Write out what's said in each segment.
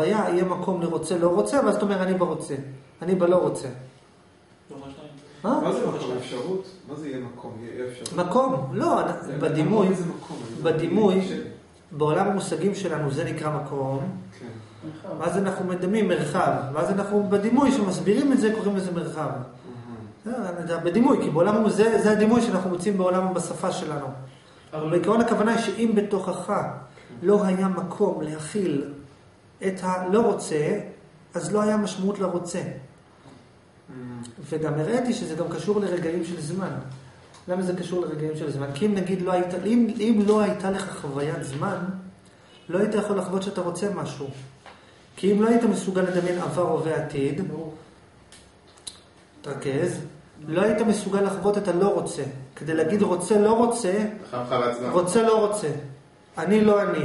בחוויה יהיה מקום לרוצה, לא רוצה, ואז אתה אומר, אני ברוצה. אני בלא רוצה. מה זה מקום? אפשרות? מה זה יהיה מקום? יהיה אפשרות? מקום? לא, בדימוי, בעולם המושגים שלנו זה נקרא מקום, ואז אנחנו מדמים מרחב, ואז אנחנו בדימוי שמסבירים את זה, קוראים לזה מרחב. בדימוי, כי בעולם זה הדימוי שאנחנו מוצאים בעולם בשפה שלנו. אבל בעיקרון הכוונה היא שאם בתוכך לא היה מקום להכיל את הלא רוצה, אז לא היה משמעות לרוצה. וגם הראיתי שזה גם קשור לרגעים של זמן. למה זה קשור לרגעים של זמן? כי אם נגיד אם לא הייתה לך חוויית זמן, לא היית יכול לחוות שאתה רוצה משהו. כי אם לא היית מסוגל לדמיין עבר הווה עתיד, תרכז, לא היית מסוגל לחוות את הלא רוצה. כדי להגיד רוצה לא רוצה, רוצה לא רוצה. אני לא אני.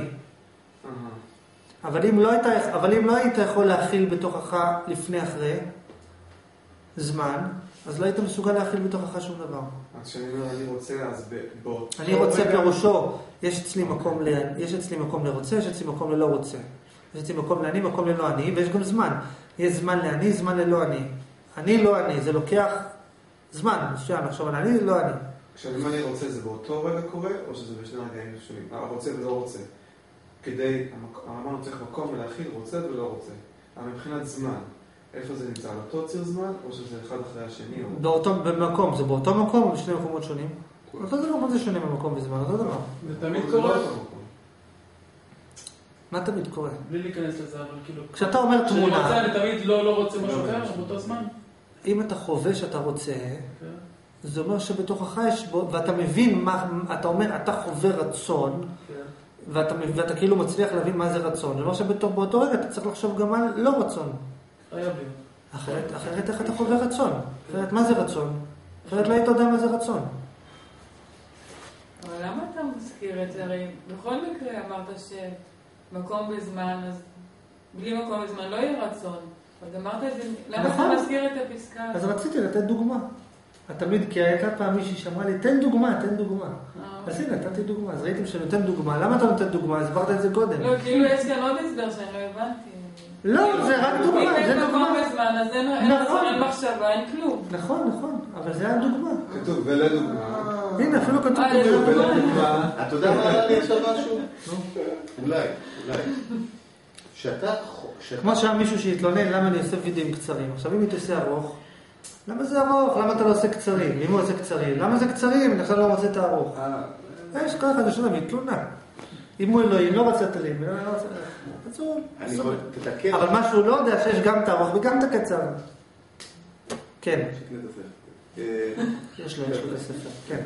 אבל אם לא היית יכול להכיל בתוכך לפני אחרי זמן, אז לא היית מסוגל להכיל בתוכך שום דבר. אז כשאני אומר אני רוצה, אז אני רוצה פירושו, יש אצלי מקום לרוצה, יש אצלי מקום ללא רוצה. יש אצלי מקום לעני, מקום ללא עני, ויש גם זמן. יש זמן לעני, זמן ללא עני. אני לא עני, זה לוקח זמן. עכשיו אני לא עני. כשאני אומר אני רוצה, זה באותו רגע קורה, או שזה בשני רגעים שונים? רוצה ולא רוצה. כדי, אמרנו צריך מקום ולהכיל רוצה ולא רוצה. אבל מבחינת זמן, איפה זה נמצא? על אותו ציר זמן, או שזה אחד אחרי השני? במקום, זה באותו מקום או בשני מקומות שונים? אותו דבר, מה זה שונה במקום וזמן? אותו דבר. זה תמיד קורה? מה תמיד קורה? בלי להיכנס לזה, אבל כאילו... כשאתה אומר תמונה... כשאני רוצה, אני תמיד לא רוצה משהו אחר, באותו זמן. אם אתה חווה שאתה רוצה, זה אומר שבתוכך יש בו, ואתה מבין מה, אתה אומר, אתה חווה רצון, ואתה כאילו מצליח להבין מה זה רצון. זה אומר שבאותו רגע אתה צריך לחשוב גם על לא רצון. אחרת איך אתה חווה רצון? אחרת מה זה רצון? אחרת לא היית יודע מה זה רצון. אבל למה אתה מזכיר את זה? הרי בכל מקרה אמרת שמקום בזמן, אז בלי מקום בזמן לא יהיה רצון. אז אמרת את זה, למה אתה מזכיר את הפסקה? אז רציתי לתת דוגמה. תמיד, כי הייתה פעם מישהי שאמרה לי, תן דוגמה. אז הנה, נתתי דוגמה. אז ראיתם שנותן דוגמה. למה אתה נותן דוגמה? הסברת את זה קודם. לא, כאילו יש כאן עוד הסבר שאני לא הבנתי. לא, זה רק דוגמה. אם אין מקום בזמן, אז אין רצון, אין מחשבה, אין כלום. נכון. אבל זה היה דוגמה. כתוב, ולדוגמה. הנה, אפילו כתוב ולדוגמה. אתה יודע מה עלה לי עכשיו משהו? אולי. כמו שהיה מישהו שהתלונן, למה אני עושה וידאוים קצרים? עכשיו, אם אתה עושה ארוך, למה זה ארוך? למה אתה לא עושה קצרים? אם הוא עושה קצרים, למה זה קצרים? אני עכשיו לא רוצה את הארוך. יש ככה, זה שונה, מתלונה. אם הוא אלוהים, לא רצה את הלים, אבל מה שהוא לא יודע, שיש גם את הארוך וגם את הקצר. כן. יש לו לספר, כן.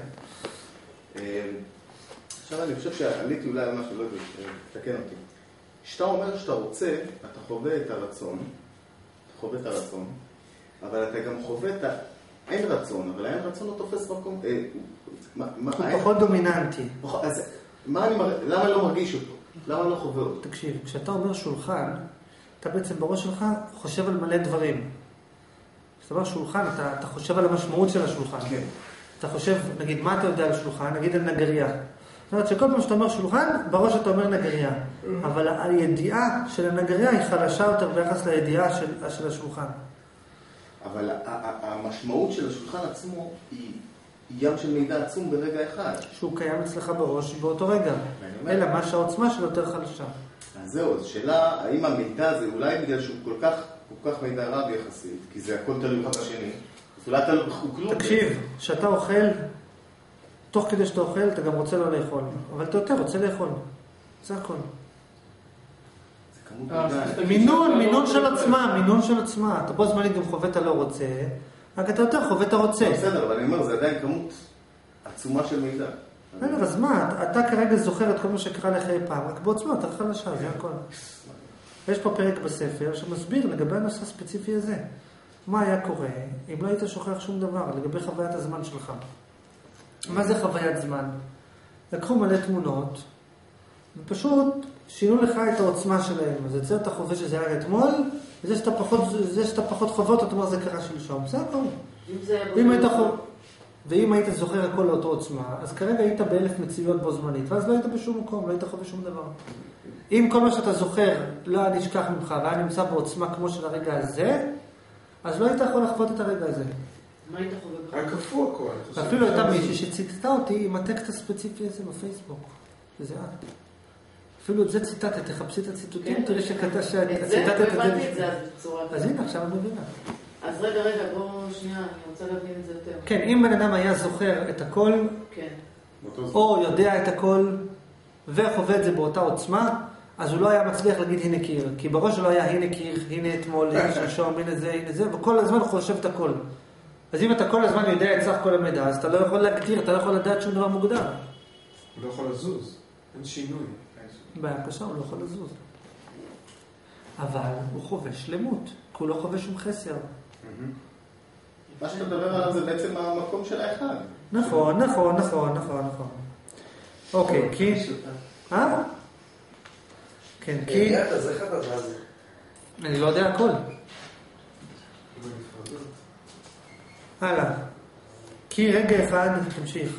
עכשיו אני חושב שעליתי אולי על משהו, לא יודע, תקן אותי. כשאתה אומר שאתה רוצה, אתה חווה את הרצון, אבל אתה גם חווה את אין רצון, אבל אין רצון לא תופס מקום. הוא פחות דומיננטי. אז למה לא מרגיש אותו? למה לא חווה אותו? תקשיב, כשאתה אומר שולחן, אתה בעצם בראש שלך חושב על מלא דברים. כשאתה אומר שולחן, אתה חושב על המשמעות של השולחן. כן. אתה חושב, נגיד, מה אתה יודע על שולחן? נגיד על נגריה. זאת אומרת שכל פעם שאתה אומר שולחן, בראש אתה אומר נגריה. אבל הידיעה של הנגריה היא חלשה יותר ביחס לידיעה של השולחן. אבל המשמעות של השולחן עצמו היא ים של מידע עצום ברגע אחד. שהוא קיים אצלך בראש באותו רגע. אלא מה שהעוצמה שלו יותר חלשה. אז זהו, אז שאלה, האם המידע הזה, אולי בגלל שהוא כל כך מידע רב יחסית, כי זה הכל תלוי אחד בשני, אולי אתה לא כלום. תקשיב, שאתה אוכל, תוך כדי שאתה אוכל, אתה גם רוצה לא לאכול. אבל אתה יותר רוצה לאכול. זה הכל. מינון של עצמה. אתה פה זמנית גם חווה את הלא רוצה, רק אתה יותר חווה את הרוצה. בסדר, אבל אני אומר, זה עדיין כמות עצומה של מידע. אז מה, אתה כרגע זוכר את כל מה שקרה לך אי פעם, רק בעוצמה, אתה חלשה, זה הכל. יש פה פרק בספר שמסביר לגבי הנושא הספציפי הזה. מה היה קורה אם לא היית שוכח שום דבר לגבי חוויית הזמן שלך? מה זה חוויית זמן? לקחו מלא תמונות, ופשוט שינו לך את העוצמה שלהם. אז אצל אתה חווה שזה היה אתמול, וזה שאתה פחות חוות, אתה אומר זה קרה שלשום. זה הכל. אם זה אם היית חווה... ואם היית זוכר הכל לאותו עוצמה, אז כרגע היית באלף מציאויות בו זמנית, ואז לא היית בשום מקום, לא היית חווה שום דבר. אם כל מה שאתה זוכר לא היה נשכח ממך, והיה נמצא בעוצמה כמו של הרגע הזה, אז לא היית יכול לחוות את הרגע הזה. מה היית חווה? היה קפוא הכל. ואפילו הייתה מישהי שציטטה אותי עם הטקסט הספציפי הזה בפייסבוק. וזה את. אפילו את זה ציטטת, תחפשי את הציטוטים, תראי שכתב שציטטת את זה. הבנתי את זה בצורה. אז הנה, עכשיו אני מבינה. אז רגע, בואו שנייה, אני רוצה להבין את זה יותר. כן, אם בן אדם היה זוכר את הכל, כן. או יודע את הכל, וחווה את זה באותה עוצמה, אז הוא לא היה מצליח להגיד הנה קיר. כי בראש שלו היה הנה קיר, הנה אתמול, הנה שלשום, הנה זה, וכל הזמן הוא חושב את הכל. אז אם אתה כל הזמן יודע את סך כל המידע, אז אתה לא יכול להגדיר, אתה לא יכול לדעת שום דבר מוגדר. הוא לא יכול לזוז, אין שינוי. בעיה קשה, הוא לא יכול לזוז. אבל הוא חווה שלמות, כי הוא לא חווה שום חסר. מה שאתה מדבר עליו זה בעצם המקום של האחד. נכון. אוקיי, כי... כן, כי... אני לא יודע הכל. הלאה. כי רגע אחד, תמשיך.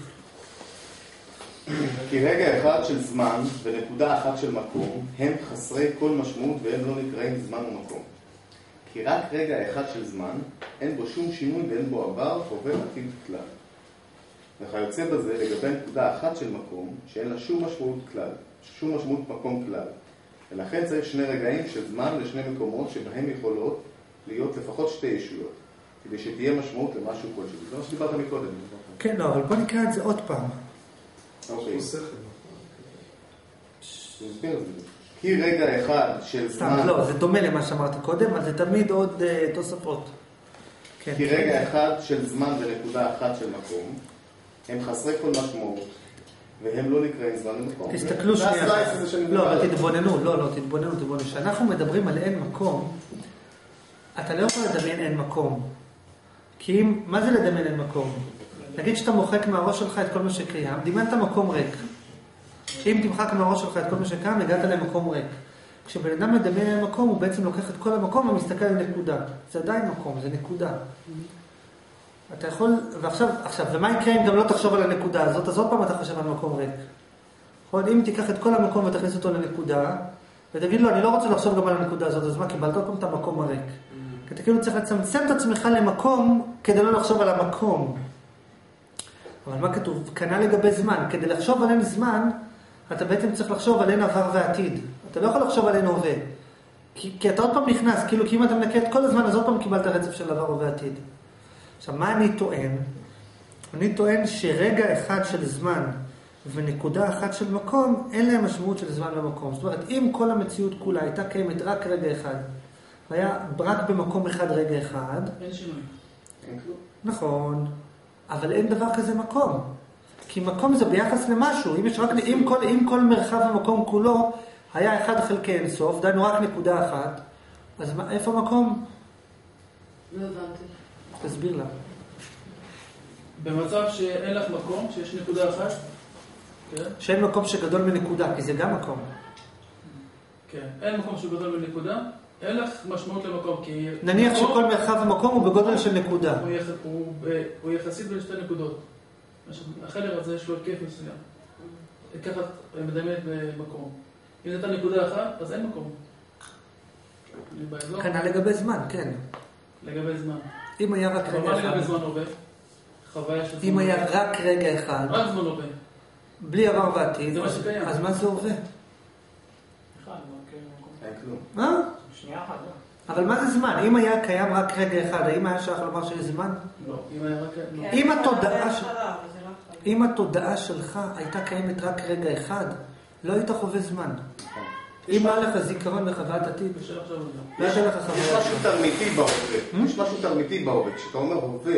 כי רגע אחד של זמן ונקודה אחת של מקום הם חסרי כל משמעות והם לא נקראים זמן ומקום. כי רק רגע אחד של זמן אין בו שום שינוי ואין בו עבר, הווה, עתיד כלל. וכיוצא בזה לגבי נקודה אחת של מקום שאין לה שום משמעות כלל, שום משמעות מקום כלל. ולכן צריך שני רגעים של זמן לשני מקומות שבהם יכולות להיות לפחות שתי ישויות, כדי שתהיה משמעות למשהו כלשהו. זה מה שדיברת מקודם. כן, לא, אבל בוא נקרא את זה עוד פעם. אוקיי. כי רגע אחד של זמן... לא, זה דומה למה שאמרתי קודם, אבל זה תמיד עוד תוספות. כי רגע אחד של זמן ונקודה אחת של מקום הם חסרי כל משמעות והם לא נקראים זמן ומקום. תסתכלו שנייה. לא, אבל תתבוננו. כשאנחנו מדברים על אין מקום, אתה לא יכול לדמיין אין מקום. כי מה זה לדמיין אין מקום? נגיד שאתה מוחק מהראש שלך את כל מה שקיים, דמיינת מקום ריק. אם תמחק מהראש שלך את כל מה שקיים, הגעת למקום ריק. כשבן אדם מדמיין אין מקום, הוא בעצם לוקח את כל המקום ומסתכל על נקודה. זה עדיין מקום, זה נקודה. אתה יכול, ועכשיו, ומה יקרה אם גם לא תחשוב על הנקודה הזאת? אז עוד פעם אתה חושב על מקום ריק. אם תיקח את כל המקום ותכניס אותו לנקודה, ותגיד לו, אני לא רוצה לחשוב גם על הנקודה הזאת, אז מה, קיבלת עוד פעם את המקום הריק. כי אתה כאילו צריך לצמצם את עצמך למקום, כדי לא לחשוב על המקום. אבל מה כתוב? כנ"ל לגבי זמן. כדי לחשוב על אין זמן, אתה בעצם צריך לחשוב על אין עבר ועתיד. אתה לא יכול לחשוב על אין הווה. כי אתה עוד פעם נכנס, כאילו, כי אם אתה מנקה את כל הזמן, אז עוד פעם קיבלת רצף של עבר ועתיד. עכשיו, מה אני טוען? אני טוען שרגע אחד של זמן ונקודה אחת של מקום, אין להם משמעות של זמן ומקום. זאת אומרת, אם כל המציאות כולה הייתה קיימת רק רגע אחד, והיה רק במקום אחד רגע אחד, אין שינוי. נכון, אבל אין דבר כזה מקום. כי מקום זה ביחס למשהו. אם כל מרחב המקום כולו היה 1 חלקי אינסוף, דיינו רק נקודה אחת, אז איפה מקום? לא הבנתי. תסביר לה. במצב שאין לך מקום, שיש נקודה אחת, כן? שאין מקום שגדול מנקודה, כי זה גם מקום. כן, אין מקום שגדול מנקודה, אין לך משמעות למקום, כי... נניח שכל מרחב המקום הוא בגודל של נקודה. הוא יחסית בין שתי נקודות. החדר הזה יש לו היקף מסוים. ככה מדמיינת במקום. אם זאת נקודה אחת, אז אין מקום. כנ"ל לגבי זמן, כן. לגבי זמן. אם היה רק רגע אחד. לגבי זמן הווה? חוויה של זמן. אם היה רק רגע אחד. רק זמן הווה. בלי עבר ועתיד. זה מה שקיים. אז מה זה הווה? אין כלום. מה? שנייה אחת, לא. אבל מה זה זמן? אם היה קיים רק רגע אחד, האם היה שייך לומר שיש זמן? לא. אם היה רק... אם התודעה שלך הייתה קיימת רק רגע אחד, לא היית חווה זמן. אם היה לך זיכרון וחוויית עתיד, לא הייתה לך חוויה. יש משהו תרמיתי בהווה. יש משהו תרמיתי בהווה. כשאתה אומר הווה,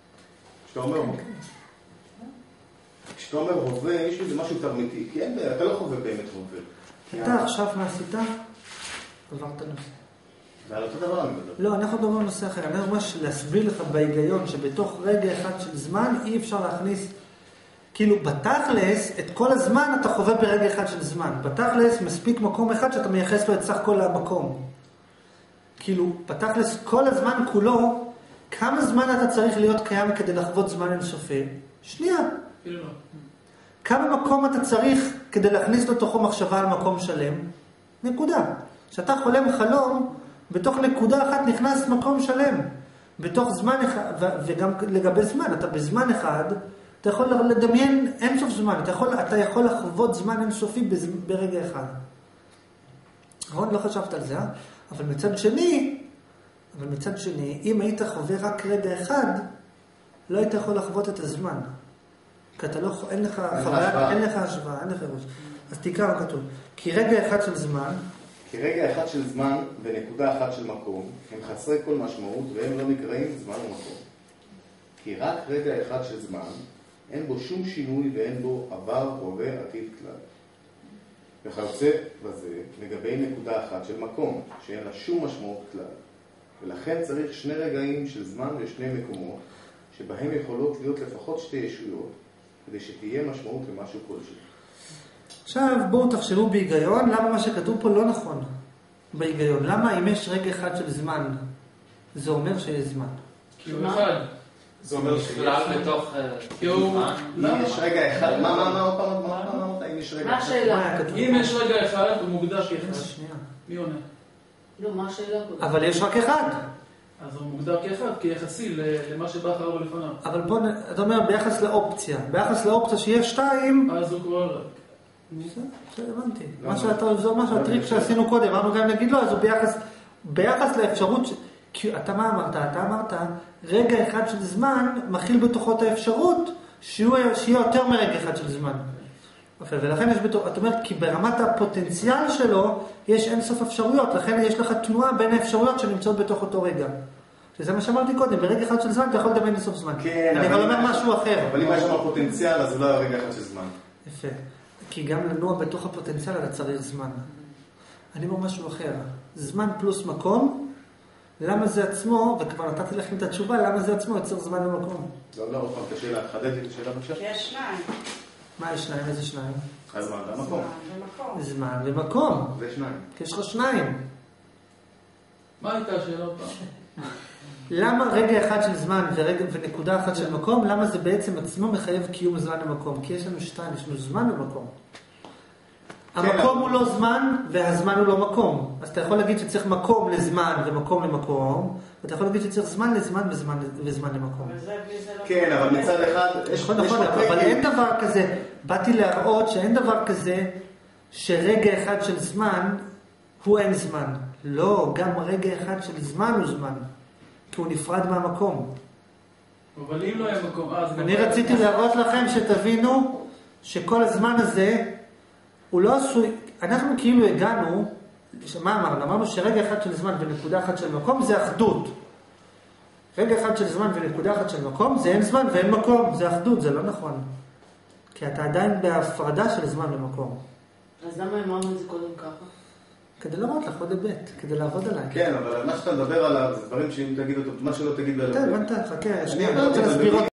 כשאתה אומר הווה, יש לזה משהו תרמיתי. כי אתה לא חווה באמת הווה. אתה עכשיו מה עשית? עברת נושא. זה על אותו דבר אני מדבר. לא, אנחנו מדברים על נושא אחר. אני ממש להסביר לך בהיגיון שבתוך רגע אחד של זמן אי אפשר להכניס, כאילו בתכלס, את כל הזמן אתה חווה ברגע אחד של זמן. בתכלס מספיק מקום אחד שאתה מייחס לו את סך כל המקום. כאילו, בתכלס כל הזמן כולו כמה זמן אתה צריך להיות קיים כדי לחוות זמן אינסופי? שנייה. אפילו לא. כמה מקום אתה צריך כדי להכניס לתוכו מחשבה על מקום שלם? נקודה. כשאתה חולם חלום, בתוך נקודה אחת נכנס מקום שלם. בתוך זמן אחד, וגם לגבי זמן, אתה בזמן אחד, אתה יכול לדמיין אינסוף זמן, אתה יכול לחוות זמן אינסופי ברגע אחד. נכון? לא חשבת על זה, אה? אבל מצד שני, אם היית חווה רק רגע אחד, לא היית יכול לחוות את הזמן. כי אתה לא, אין לך חוויה, אין לך השוואה, אין לך ראש. אז תקרא מה כתוב. כי רגע אחד של זמן ונקודה אחת של מקום הם חסרי כל משמעות והם לא נקראים זמן ומקום. כי רק רגע אחד של זמן אין בו שום שינוי ואין בו עבר, הווה, עתיד כלל. וכיוצא בזה לגבי נקודה אחת של מקום שאין לה שום משמעות כלל. ולכן צריך שני רגעים של זמן ושני מקומות שבהם יכולות להיות לפחות שתי ישויות כדי שתהיה משמעות למשהו כלשהו. עכשיו בואו תחשבו בהיגיון למה מה שכתוב פה לא נכון בהיגיון. למה אם יש רגע אחד של זמן זה אומר שיש זמן? כי הוא אחד. זה אומר בכלל בתוך זמן. אם יש רגע אחד, מה עוד פעם? מה השאלה? אם יש רגע אחד הוא מוגדר כאחד. מי עונה? לא, מה השאלה? אבל יש רק אחד. אז הוא מוגדר כאחד, כיחסי למה שבא אחריו לפניו. אבל פה אתה אומר ביחס לאופציה שיש שתיים. אז הוא כבר... זה הבנתי. זה מה שהטריק שעשינו קודם. אמרנו גם נגיד לא, אז הוא ביחס לאפשרות... כי אתה מה אמרת? אתה אמרת, רגע אחד של זמן מכיל בתוכו את האפשרות שיהיה יותר מרגע אחד של זמן. ולכן אתה אומר, כי ברמת הפוטנציאל שלו יש אינסוף אפשרויות, לכן יש לך תנועה בין האפשרויות שנמצאות בתוך אותו רגע. שזה מה שאמרתי קודם, ברגע אחד של זמן אתה יכול לדמיין אינסוף זמן. אני יכול לומר משהו אחר. אבל אם יש שם פוטנציאל, אז זה לא רגע אחד של זמן. יפה. כי גם לנוע בתוך הפוטנציאל אתה צריך זמן. אני אומר משהו אחר. זמן פלוס מקום, למה זה עצמו, וכבר נתתי לכם את התשובה, למה זה עצמו יוצר זמן במקום? לא, עוד פעם, את השאלה, חדד לי את השאלה בבקשה. יש שניים. מה יש שניים? איזה שניים? הזמן והמקום. זמן ומקום. זה שניים. כי יש לך שניים. מה הייתה השאלה פעם? למה רגע אחד של זמן ונקודה אחת של מקום, למה זה בעצם עצמו מחייב קיום זמן ומקום? כי יש לנו שתיים, יש לנו זמן ומקום. המקום הוא לא זמן והזמן הוא לא מקום. אז אתה יכול להגיד שצריך מקום לזמן ומקום למקום, ואתה יכול להגיד שצריך זמן לזמן וזמן למקום. כן, אבל מצד אחד... נכון, אבל אין דבר כזה. באתי להראות שאין דבר כזה שרגע אחד של זמן הוא אין זמן. לא, גם רגע אחד של זמן הוא זמן. כי הוא נפרד מהמקום. אבל אם לא היה מקום, אני רציתי להראות לכם שתבינו שכל הזמן הזה הוא לא עשוי, אנחנו כאילו הגענו, מה אמרנו? אמרנו שרגע אחד של זמן ונקודה אחת של מקום זה אחדות. רגע אחד של זמן ונקודה אחת של מקום זה אין זמן ואין מקום, זה אחדות, זה לא נכון. כי אתה עדיין בהפרדה של זמן ומקום. אז למה אמרנו את זה קודם ככה? כדי לראות לך עוד היבט, כדי לעבוד עליי. כן, אבל מה שאתה מדבר עליו זה דברים שאם תגיד אותו, מה שלא תגיד... הבנת, חכה, שנייה, אני רוצה להסביר עוד